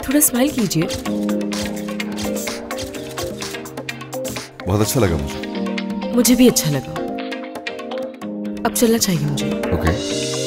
थोड़ा स्माइल कीजिए। बहुत अच्छा लगा मुझे। मुझे भी अच्छा लगा। अब चलना चाहिए मुझे। ओके।